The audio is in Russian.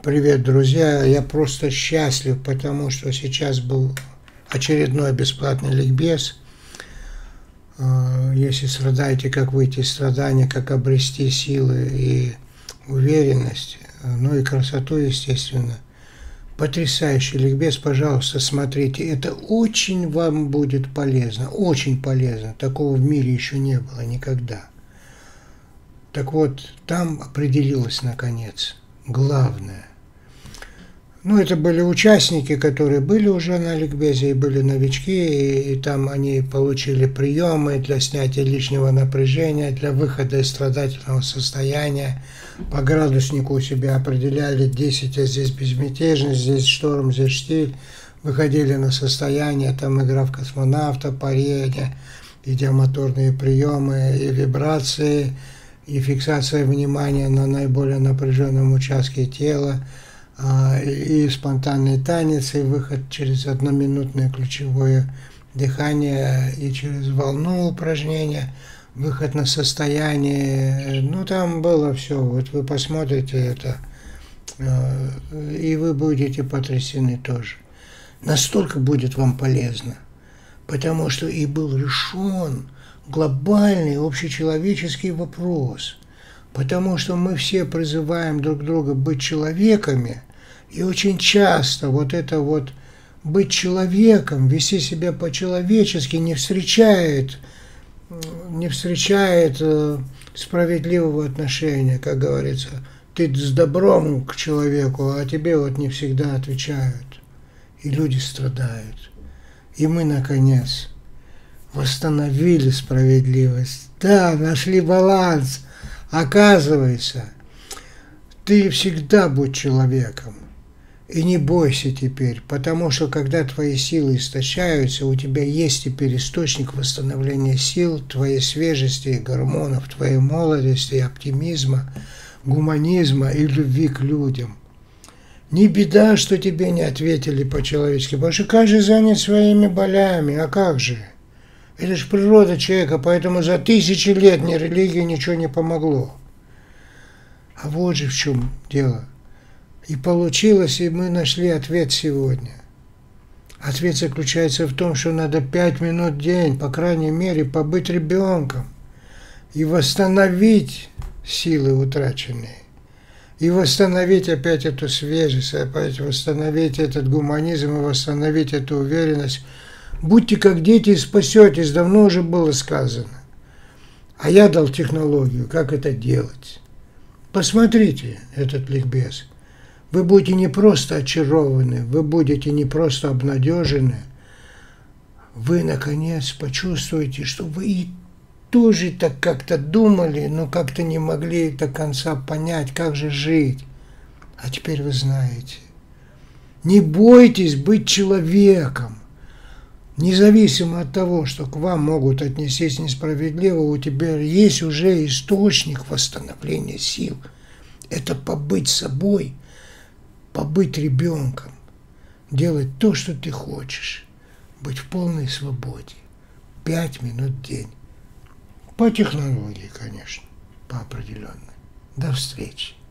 Привет, друзья! Я просто счастлив, потому что сейчас был очередной бесплатный ликбез. Если страдаете, как выйти из страдания, как обрести силы и уверенность, ну и красоту, естественно. Потрясающий ликбез, пожалуйста, смотрите. Это очень вам будет полезно, очень полезно. Такого в мире еще не было никогда. Так вот, там определилось, наконец, главное. Ну, это были участники, которые были уже на ликбезе, и были новички, и там они получили приемы для снятия лишнего напряжения, для выхода из страдательного состояния. По градуснику у себя определяли 10, а здесь безмятежность, здесь шторм, здесь штиль. Выходили на состояние, там игра в космонавта, парение, идиомоторные приемы, и вибрации, и фиксация внимания на наиболее напряженном участке тела, и спонтанный танец, и выход через одноминутное ключевое дыхание, и через волну упражнения, выход на состояние. Ну, там было все. Вот вы посмотрите это, и вы будете потрясены тоже. Настолько будет вам полезно, потому что и был решен глобальный общечеловеческий вопрос. Потому что мы все призываем друг друга быть человеками, и очень часто вот это вот быть человеком, вести себя по-человечески не встречает справедливого отношения, как говорится. Ты с добром к человеку, а тебе вот не всегда отвечают, и люди страдают. И мы, наконец, восстановили справедливость. Да, нашли баланс. Оказывается, ты всегда будь человеком. И не бойся теперь, потому что когда твои силы истощаются, у тебя есть теперь источник восстановления сил, твоей свежести и гормонов, твоей молодости, оптимизма, гуманизма и любви к людям. Не беда, что тебе не ответили по-человечески, потому что каждый занят своими болями, а как же? Это же природа человека, поэтому за тысячи лет ни религии ничего не помогло. А вот же в чем дело. И получилось, и мы нашли ответ сегодня. Ответ заключается в том, что надо 5 минут в день, по крайней мере, побыть ребенком и восстановить силы утраченные. И восстановить опять эту свежесть, опять восстановить этот гуманизм и восстановить эту уверенность. Будьте как дети и спасетесь, давно уже было сказано. А я дал технологию, как это делать. Посмотрите этот ликбез. Вы будете не просто очарованы, вы будете не просто обнадежены. Вы, наконец, почувствуете, что вы и тоже так как-то думали, но как-то не могли до конца понять, как же жить. А теперь вы знаете. Не бойтесь быть человеком. Независимо от того, что к вам могут отнестись несправедливо, у тебя есть уже источник восстановления сил. Это побыть собой, побыть ребенком, делать то, что ты хочешь, быть в полной свободе. 5 минут в день. По технологии, конечно, по определенной. До встречи.